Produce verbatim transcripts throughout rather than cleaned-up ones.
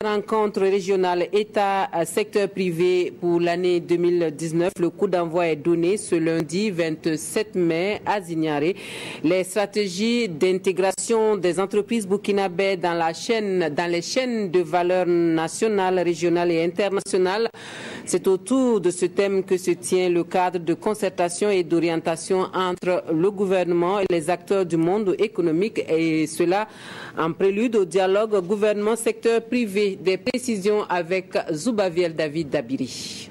Rencontre régionale État-secteur privé pour l'année deux mille dix-neuf. Le coup d'envoi est donné ce lundi vingt-sept mai à Zignaré. Les stratégies d'intégration des entreprises burkinabè dans, la chaîne, dans les chaînes de valeur nationale, régionale et internationale. C'est autour de ce thème que se tient le cadre de concertation et d'orientation entre le gouvernement et les acteurs du monde économique, et cela en prélude au dialogue gouvernement-secteur privé. Des précisions avec Zoubaviel David Dabiri.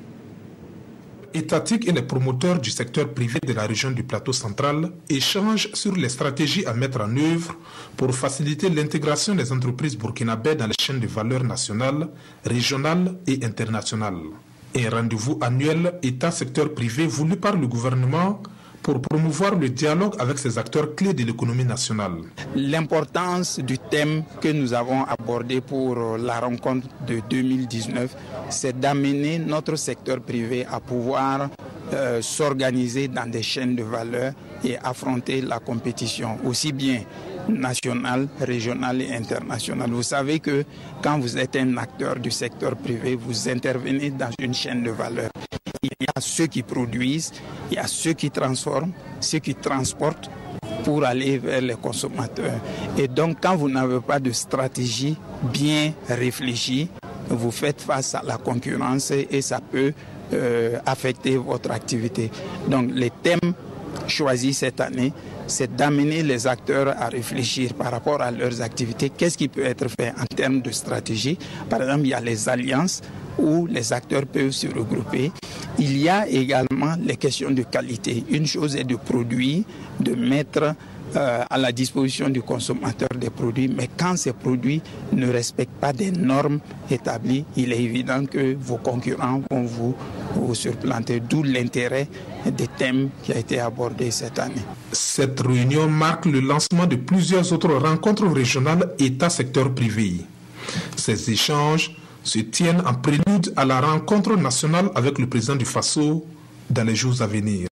Étatiques et les promoteurs du secteur privé de la région du plateau central échangent sur les stratégies à mettre en œuvre pour faciliter l'intégration des entreprises burkinabè dans les chaînes de valeur nationales, régionales et internationales. Un rendez-vous annuel État-secteur privé voulu par le gouvernement pour promouvoir le dialogue avec ces acteurs clés de l'économie nationale. L'importance du thème que nous avons abordé pour la rencontre de deux mille dix-neuf, c'est d'amener notre secteur privé à pouvoir euh, s'organiser dans des chaînes de valeur et affronter la compétition, aussi bien nationale, régionale et internationale. Vous savez que quand vous êtes un acteur du secteur privé, vous intervenez dans une chaîne de valeur. Il y a ceux qui produisent, il y a ceux qui transforment, ceux qui transportent pour aller vers les consommateurs. Et donc, quand vous n'avez pas de stratégie bien réfléchie, vous faites face à la concurrence et ça peut euh, affecter votre activité. Donc, les thèmes choisis cette année, c'est d'amener les acteurs à réfléchir par rapport à leurs activités. Qu'est-ce qui peut être fait en termes de stratégie? Par exemple, il y a les alliances où les acteurs peuvent se regrouper. Il y a également les questions de qualité. Une chose est de produire, de mettre euh, à la disposition du consommateur des produits, mais quand ces produits ne respectent pas des normes établies, il est évident que vos concurrents vont vous, vous surplanter, d'où l'intérêt des thèmes qui a été abordé cette année. Cette réunion marque le lancement de plusieurs autres rencontres régionales État-secteur privé. Ces échanges se tiennent en prélude à la rencontre nationale avec le président du Faso dans les jours à venir.